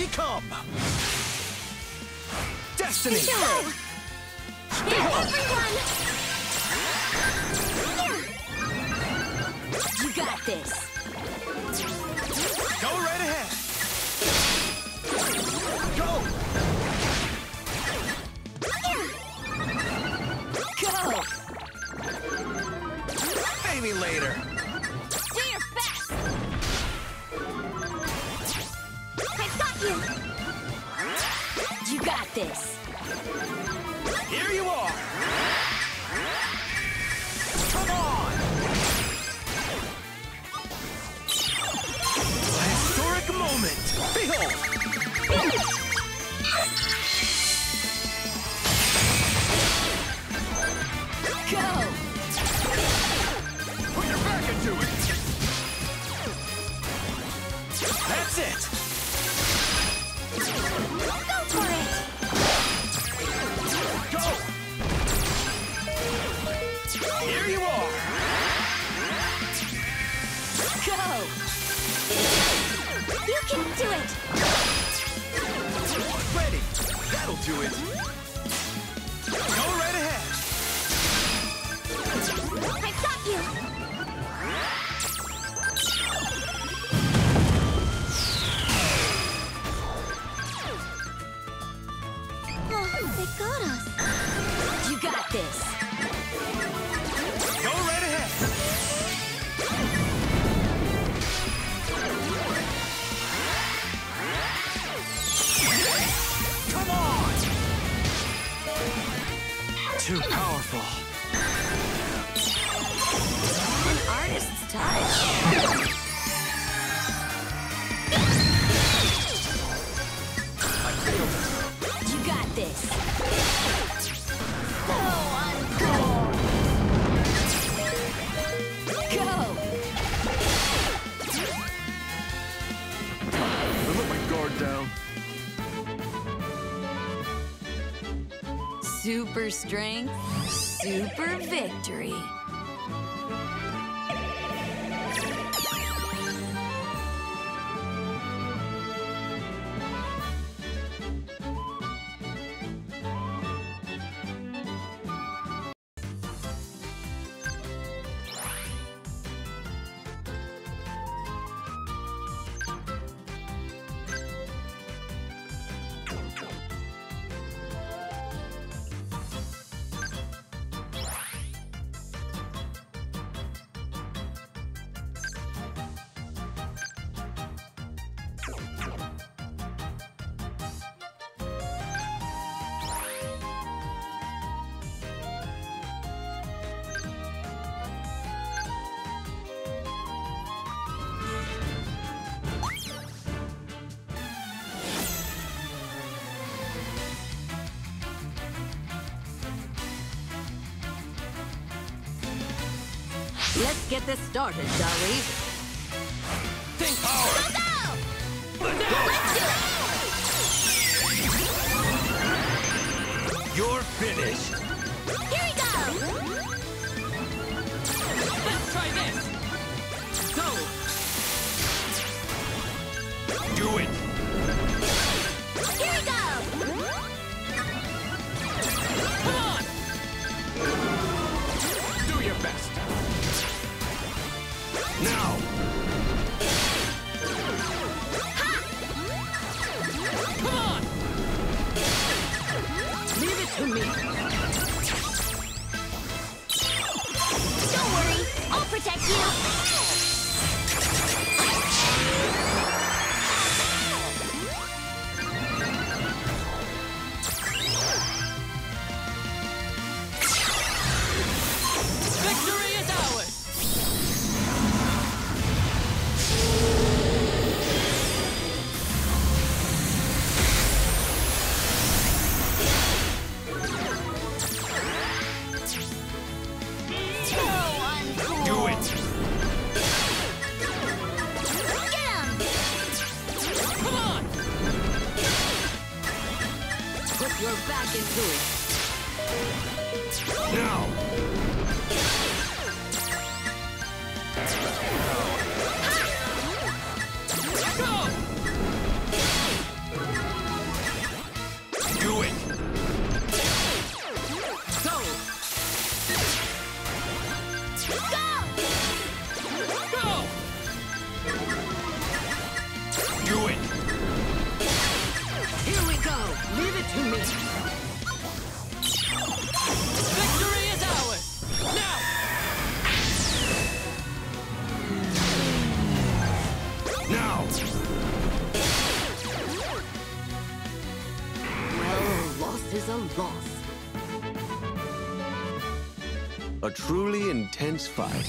Become! Destiny! Go! Here, everyone! You got this! Go right ahead! Go! Go! Pay me later! Do your best! I've got you! You got this! Here you are! Come on! A historic moment! Behold! Go! Put your back into it! That's it! Go for it! Go! Here you are! Go! You can do it! Ready! That'll do it! Go right ahead! I've got you! Oh, they got us! You got this! Go right ahead! Come on! Too powerful. An artist's touch! You got this! So uncool! Go! I let my guard down. Super strength, super victory. Let's get this started, shall we? Think power! Go! Let's go! You're finished! Here we go! Let's try this! Go! Do it! Here we go! Come on! Do your best! Now! Come on! Leave it to me. Don't worry, I'll protect you. Victory is ours! So uncool. Do it! Get him! Come on! Put your back into it. Now! Go! to me. Victory is ours! Now! Now! Well, a loss is a loss. A truly intense fight.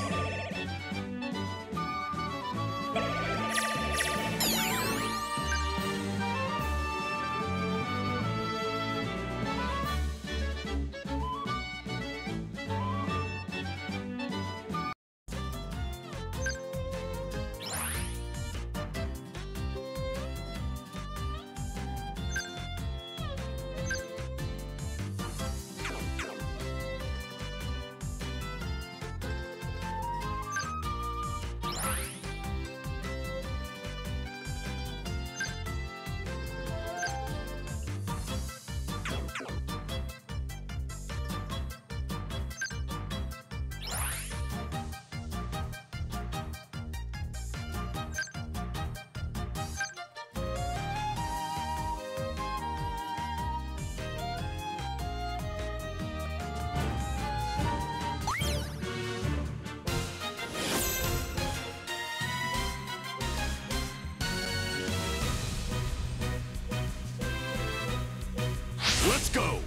Let's go!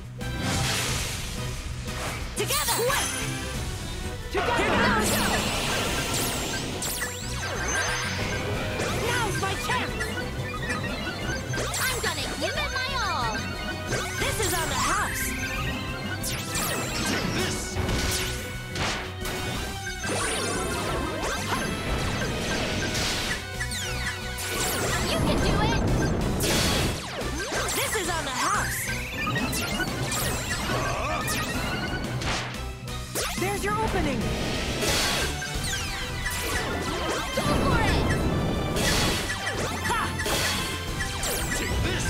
Together! Together! Now's my chance! I'm gonna give it my all! This is on the house! Take this! You can do it! This is on the house! There's your opening! Go for it! Ha! Take this!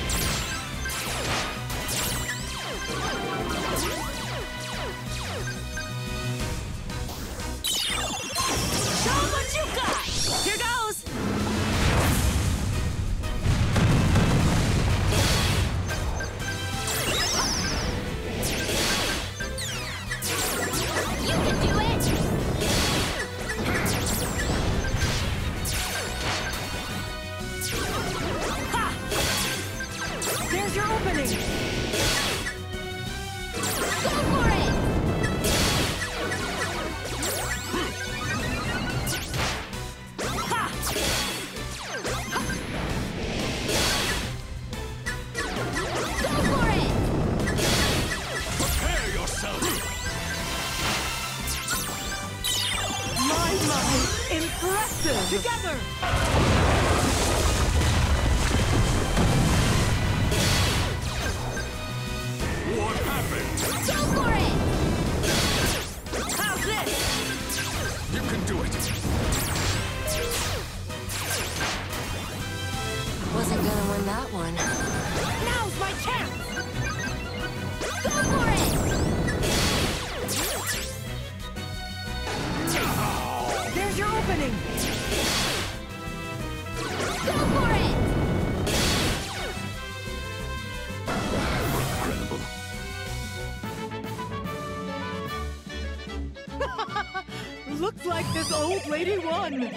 Show 'em what you got! Here goes! You can do it! Ha! There's your opening! Go for it! Ha! Go for it! Prepare yourself! My! Impressive! Together! What happened? Go for it! How's this? You can do it! Wasn't gonna win that one. Now's my chance! Go for it! There's your opening! Go for it! Incredible. Looks like this old lady won!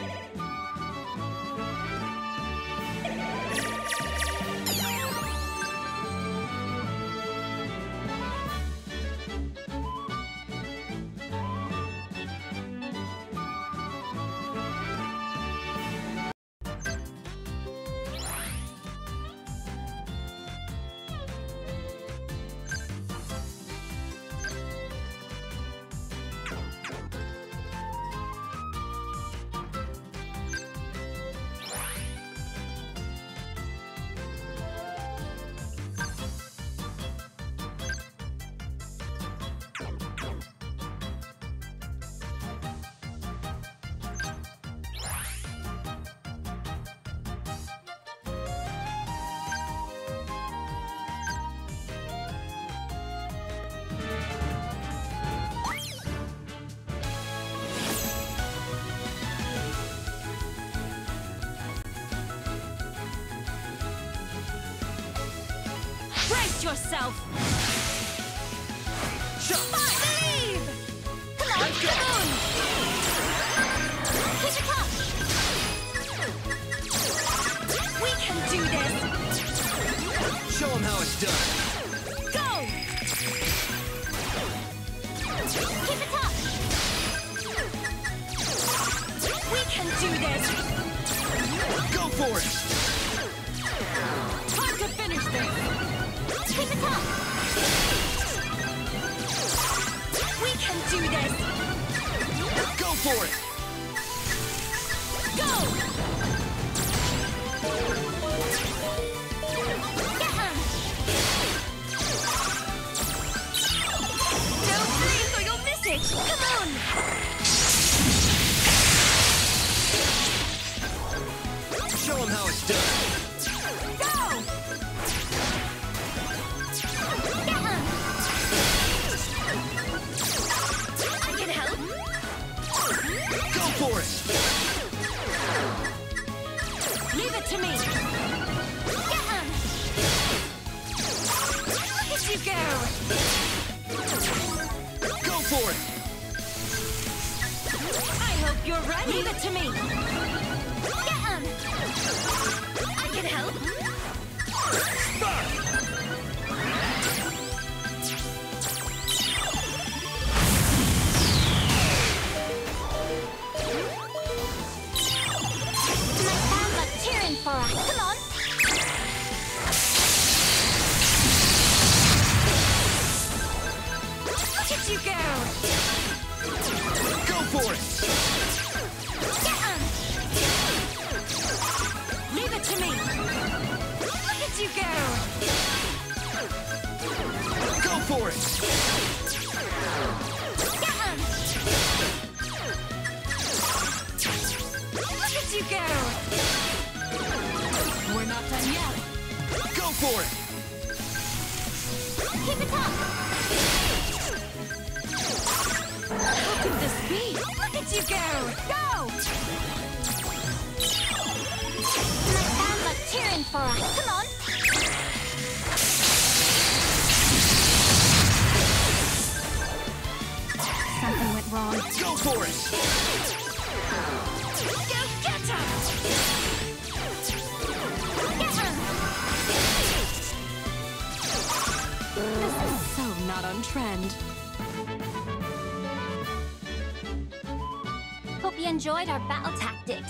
Brace yourself! Shot. Believe! Come on, Let's go. come on! Keep it up! We can do this! Show him how it's done. Go! Keep it up! We can do this! Go for it. Time to finish this! Keep it up! We can do this! Go for it. Go! Get 'em! Don't breathe or you'll miss it! Come on! Show him how it's done. Go! Get 'em! I can help! Go for it. Leave it to me! Get 'em! Look at you go! Go for it. I hope you're ready! Leave it to me! Get 'em! I can help! Spark. My fans are cheering for us. Come on. Look at you go! Go for it. Get 'em! Leave it to me! Look at you go! Go for it. Get 'em! Look at you go! We're not done yet! Go for it. Keep it up. How could this be? Look at you go! Go! My fans are cheering for us. Come on. Something went wrong. Go for it. Go get 'em! Get 'em. This is so not on trend. Hope you enjoyed our battle tactics.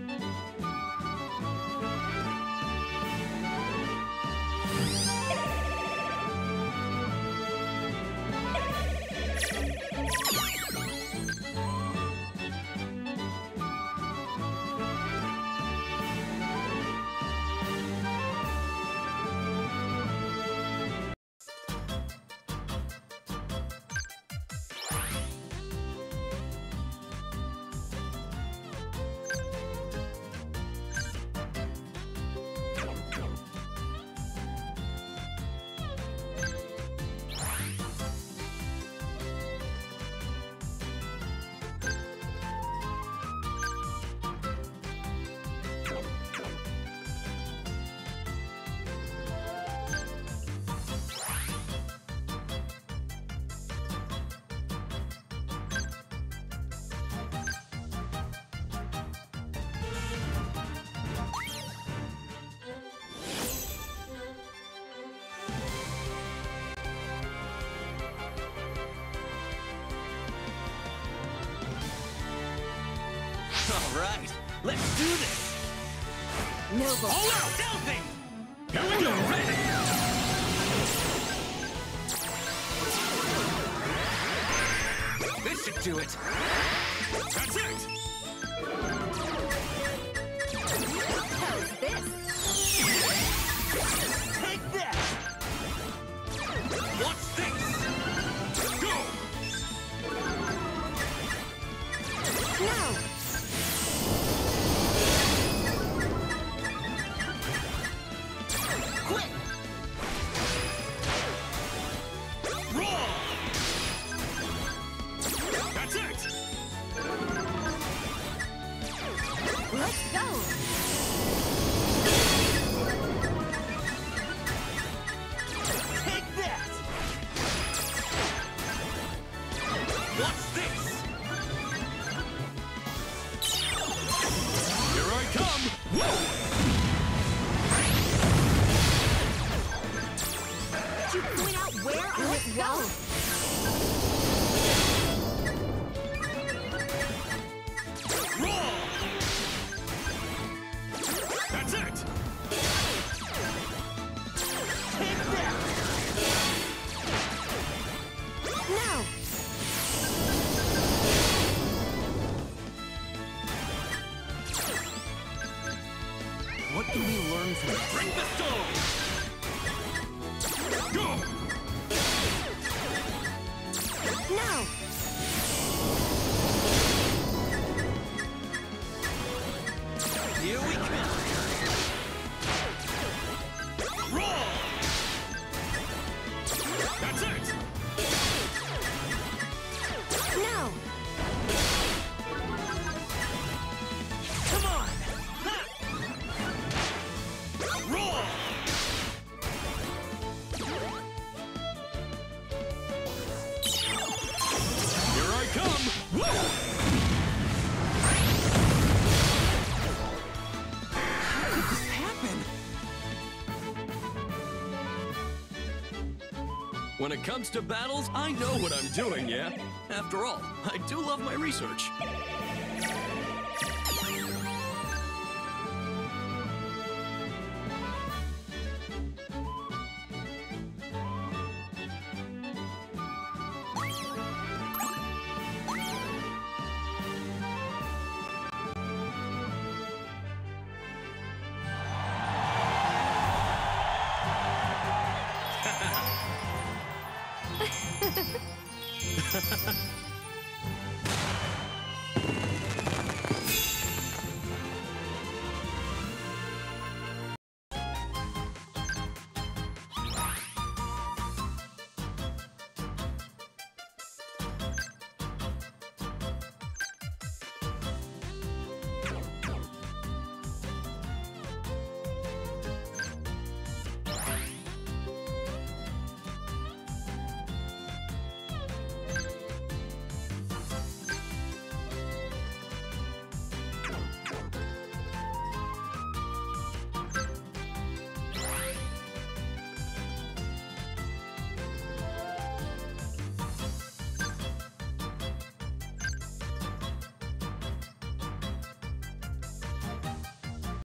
All right. Let's do this. Noble. All out. Stealthing. Here we go. Ready. This should do it. That's it. How's this? Take that. What's this? Go. Now! Quick. Roar. That's it. you point out where I went wrong? Wrong! That's it! Take that! Now! What can we learn from it? Bring the stone! Go! Now! Here we come! Wrong! That's it! Now! Come on! Ha! Wrong! Here I come! Woo! How could this happen? When it comes to battles, I know what I'm doing, yeah? After all, I do love my research.